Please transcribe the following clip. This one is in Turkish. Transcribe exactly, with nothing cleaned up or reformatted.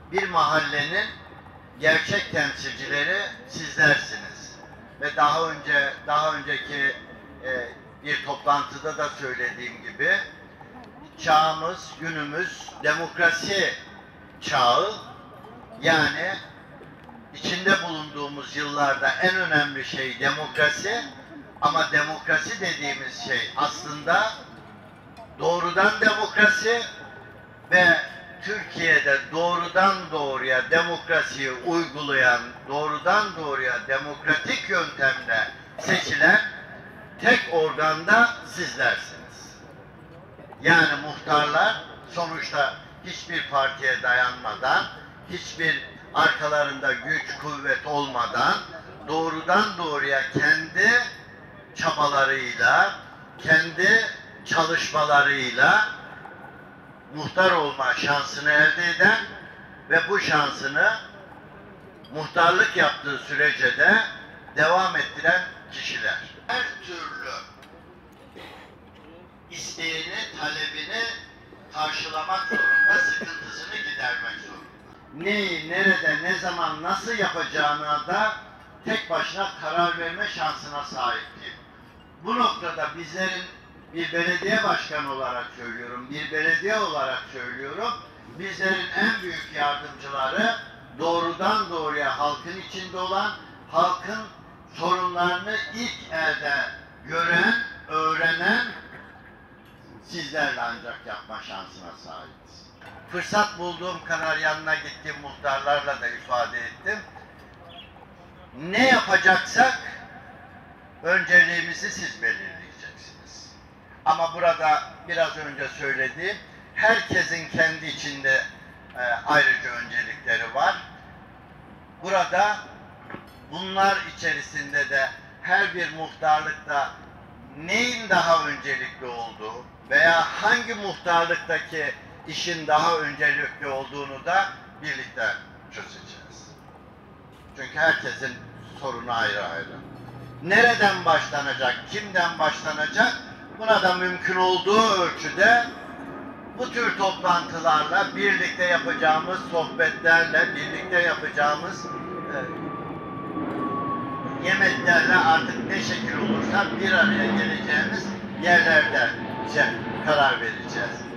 bir mahallenin gerçek temsilcileri sizlersiniz. Ve daha önce daha önceki e, bir toplantıda da söylediğim gibi çağımız, günümüz demokrasi çağı. Yani içinde bulunduğumuz yıllarda en önemli şey demokrasi, ama demokrasi dediğimiz şey aslında doğrudan demokrasi ve Türkiye'de doğrudan doğruya demokrasiyi uygulayan, doğrudan doğruya demokratik yöntemle seçilen tek organda sizlersiniz. Yani muhtarlar sonuçta hiçbir partiye dayanmadan, hiçbir arkalarında güç, kuvvet olmadan doğrudan doğruya kendi çabalarıyla, kendi çalışmalarıyla muhtar olma şansını elde eden ve bu şansını muhtarlık yaptığı sürece de devam ettiren kişiler. Her türlü isteğini, talebini karşılamak zorunda, sıkıntısını gidermek zorunda. Neyi, nerede, ne zaman, nasıl yapacağına da tek başına karar verme şansına sahip değil. Bu noktada bizlerin, bir belediye başkanı olarak söylüyorum, bir belediye olarak söylüyorum, bizlerin en büyük yardımcıları doğrudan doğruya halkın içinde olan, halkın sorunlarını ilk elde gören, öğrenen sizlerle ancak yapma şansına sahibiz. Fırsat bulduğum kadar yanına gittiğim muhtarlarla da ifade ettim. Ne yapacaksak önceliğimizi siz belirleyeceksiniz. Ama burada biraz önce söylediğim, herkesin kendi içinde e, ayrıca öncelikleri var. Burada bunlar içerisinde de her bir muhtarlıkta neyin daha öncelikli olduğu veya hangi muhtarlıktaki işin daha öncelikli olduğunu da birlikte çözeceğiz. Çünkü herkesin sorunu ayrı ayrı. Nereden başlanacak, kimden başlanacak? Buna da mümkün olduğu ölçüde bu tür toplantılarla, birlikte yapacağımız sohbetlerle, birlikte yapacağımız e, yemeklerle artık ne şekil olursa bir araya geleceğimiz yerlerde şey, karar vereceğiz.